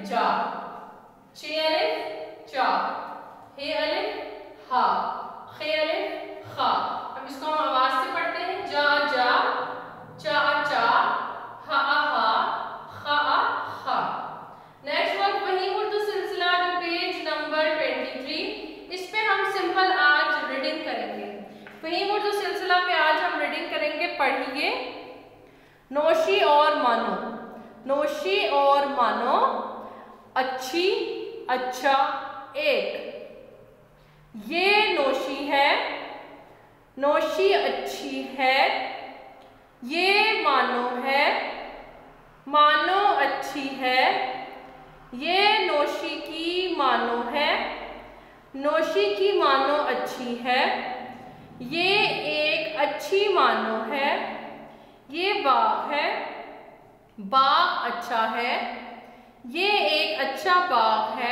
जा, चे अलिफ चा, हे अलिफ हा, खे अलिफ खा। अब इसको हम आवाज से पढ़ते हैं, जा जा, चा चा, हा हा, खा खा। नेक्स्ट वर्क वही उर्दू सिलसिला जो पेज नंबर 23, इस पे हम सिंपल आज रीडिंग करेंगे। वही उर्दू सिलसिला पे आज हम रीडिंग करेंगे। पढ़िए, नोशी और मानो, नोशी और मानो, अच्छी अच्छा एक, ये नोशी है, नोशी अच्छी है, ये मानो है, मानो अच्छी है, ये नोशी की मानो है, नोशी की मानो अच्छी है, ये एक अच्छी मानो है, ये बाग है, बाग अच्छा है, ये एक अच्छा बाग है,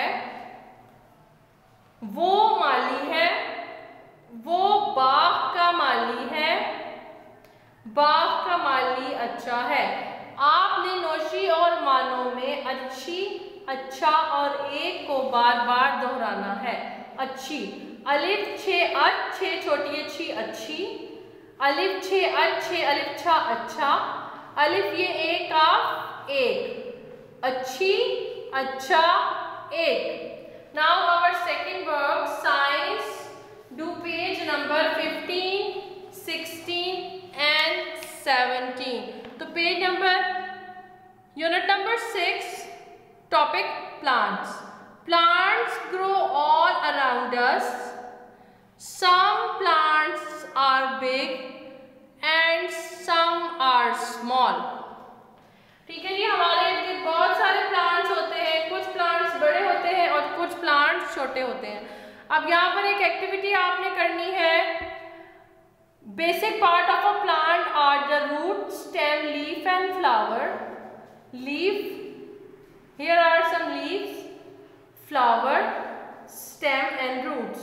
वो माली है, वो बाग का माली है, बाग का माली अच्छा है। आपने नोशी और मानो में अच्छी अच्छा और एक को बार बार दोहराना है। अच्छी, अलिफ छे अच्छे छोटी अच्छी अच्छी, अलिफ छे अच्छे अलिफ छा अच्छा, अलिफ ये एक काफ एक, अच्छी अच्छा एक। Now our second work science, do page number 15, 16 and 17। तो page number unit number 6, topic plants. Plants grow all around us, some plants are big and some are small। ठीक है जी, हमारे इर्द गिर्द बहुत सारे प्लांट्स होते हैं, कुछ प्लांट्स बड़े होते हैं और कुछ प्लांट्स छोटे होते हैं। अब यहाँ पर एक एक्टिविटी आपने करनी है। Basic part of a plant are the root, stem, leaf and flower. Leaf, here are some leaves, flower, stem and roots।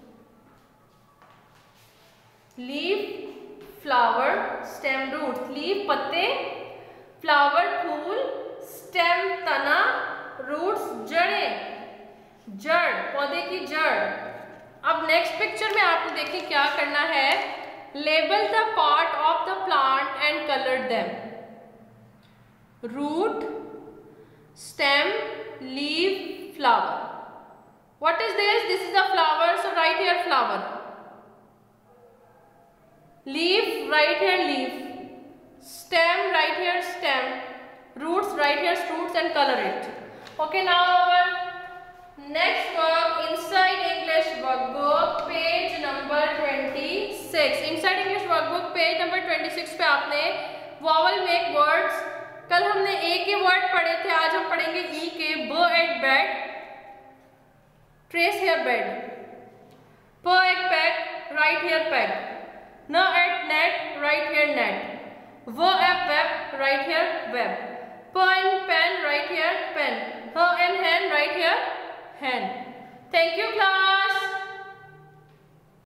Leaf, flower, stem, roots. Leaf पत्ते, फ्लावर फूल, स्टेम तना, रूट्स जड़ें, जड़ पौधे की जड़। अब नेक्स्ट पिक्चर में आपको देखिए क्या करना है। Label the part of the plant and colour them. Root, stem, leaf, flower. What is this? This is a flower, so right here flower. Leaf, right here leaf, stem, right here stem, roots, right here roots, and color it. Okay, now our next work, inside English workbook, page number 26। inside English workbook page number 26 पे आपने vowel make words, कल हमने ए के word पढ़े थे, आज हम पढ़ेंगे ई के। ब at bat, trace here bed, प at pack, right here pack, न at net, right here net, व एप वेब, राइट हेयर वेब, प एन पेन, राइट हेयर पेन, ह एन hen, right here hand. Thank you class.